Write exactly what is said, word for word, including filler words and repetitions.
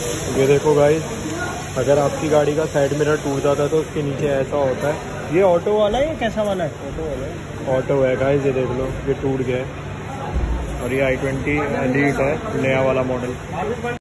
ये देखो गाइस, अगर आपकी गाड़ी का साइड मिरर टूट जाता है तो उसके नीचे ऐसा होता है। ये ऑटो वाला है या कैसा वाला है? ऑटो वाला है। ऑटो है गाइस, ये देख लो, ये टूट गया है। और ये आई ट्वेंटी एलीट है, नया वाला मॉडल।